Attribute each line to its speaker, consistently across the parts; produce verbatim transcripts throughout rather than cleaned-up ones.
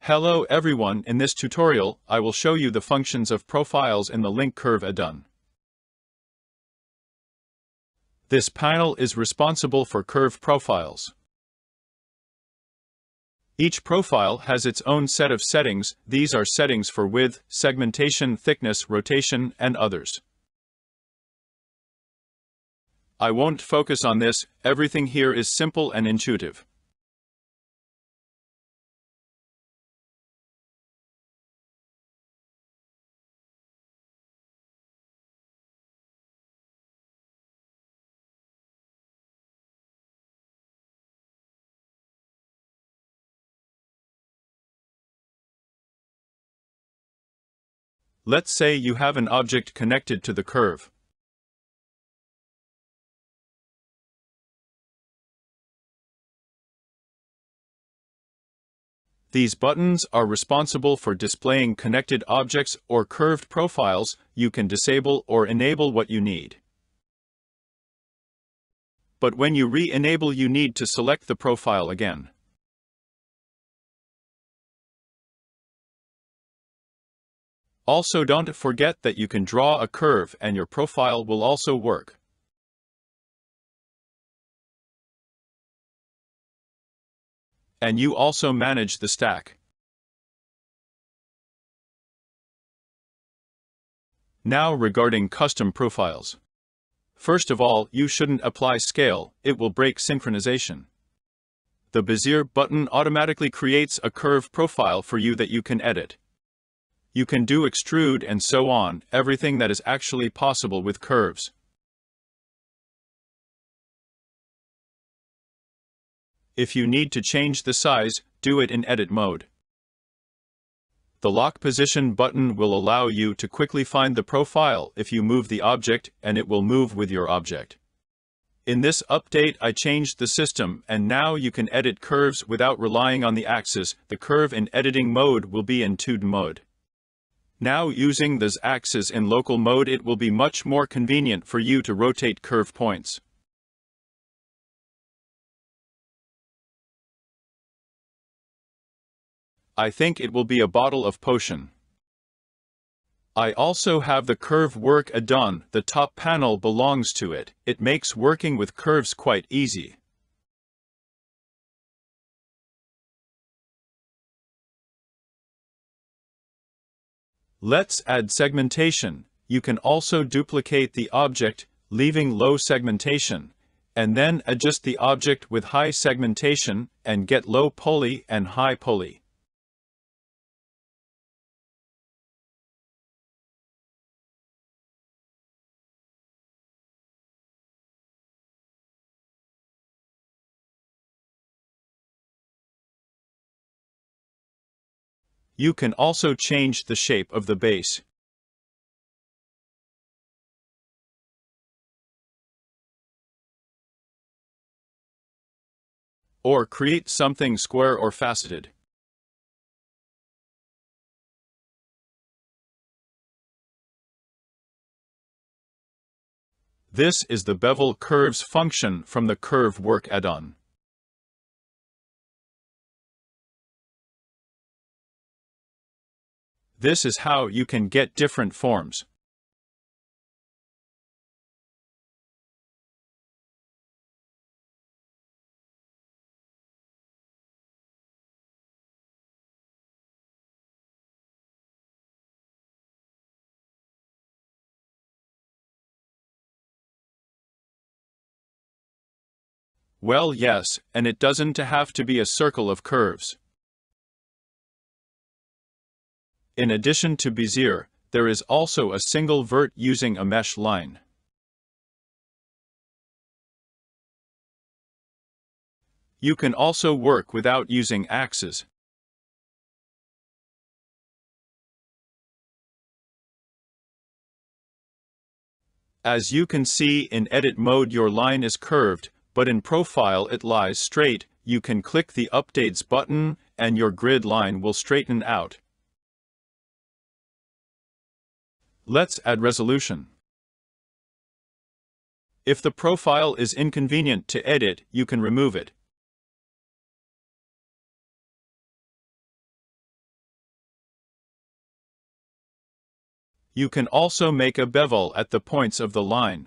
Speaker 1: Hello everyone, in this tutorial, I will show you the functions of profiles in the Link Curve Addon. This panel is responsible for curve profiles. Each profile has its own set of settings. These are settings for width, segmentation, thickness, rotation, and others. I won't focus on this, everything here is simple and intuitive. Let's say you have an object connected to the curve. These buttons are responsible for displaying connected objects or curved profiles. You can disable or enable what you need. But when you re-enable, you need to select the profile again. Also, don't forget that you can draw a curve and your profile will also work. And you also manage the stack. Now regarding custom profiles. First of all, you shouldn't apply scale, it will break synchronization. The Bezier button automatically creates a curve profile for you that you can edit. You can do extrude and so on, everything that is actually possible with curves. If you need to change the size, do it in edit mode. The lock position button will allow you to quickly find the profile if you move the object, and it will move with your object. In this update, I changed the system, and now you can edit curves without relying on the axis. The curve in editing mode will be in two D mode. Now using this axis in local mode, it will be much more convenient for you to rotate curve points. I think it will be a bottle of potion. I also have the Curve Work Addon. The top panel belongs to it. It makes working with curves quite easy. Let's add segmentation. You can also duplicate the object, leaving low segmentation, and then adjust the object with high segmentation and get low poly and high poly. You can also change the shape of the base. Or create something square or faceted. This is the bevel curves function from the Curve Work Addon. This is how you can get different forms. Well, yes, and it doesn't have to be a circle of curves. In addition to Bezier, there is also a single vert using a mesh line. You can also work without using axes. As you can see, in edit mode your line is curved, but in profile it lies straight. You can click the Updates button, and your grid line will straighten out. Let's add resolution. If the profile is inconvenient to edit, you can remove it. You can also make a bevel at the points of the line.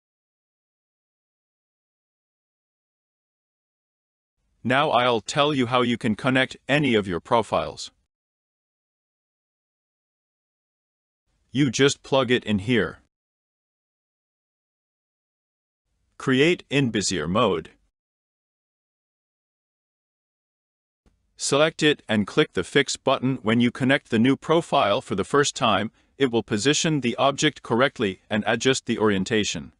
Speaker 1: Now I'll tell you how you can connect any of your profiles. You just plug it in here. Create in Bezier mode. Select it and click the Fix button. When you connect the new profile for the first time, it will position the object correctly and adjust the orientation.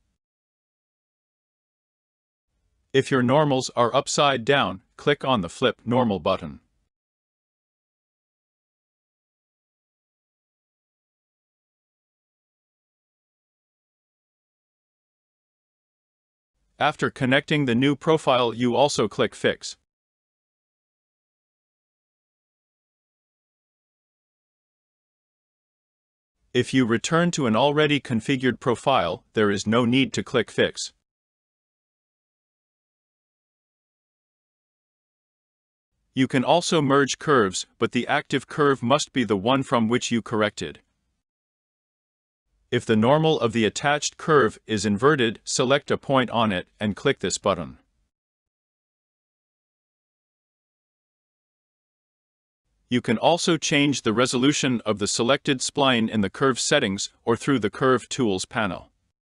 Speaker 1: If your normals are upside down, click on the Flip Normal button. After connecting the new profile, you also click Fix. If you return to an already configured profile, there is no need to click Fix. You can also merge curves, but the active curve must be the one from which you corrected. If the normal of the attached curve is inverted, select a point on it and click this button. You can also change the resolution of the selected spline in the Curve settings or through the Curve Tools panel.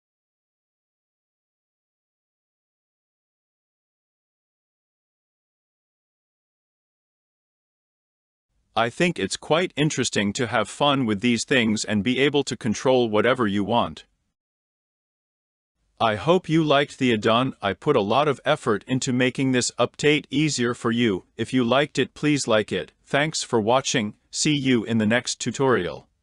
Speaker 1: I think it's quite interesting to have fun with these things and be able to control whatever you want. I hope you liked the add-on. I put a lot of effort into making this update easier for you. If you liked it, please like it. Thanks for watching. See you in the next tutorial.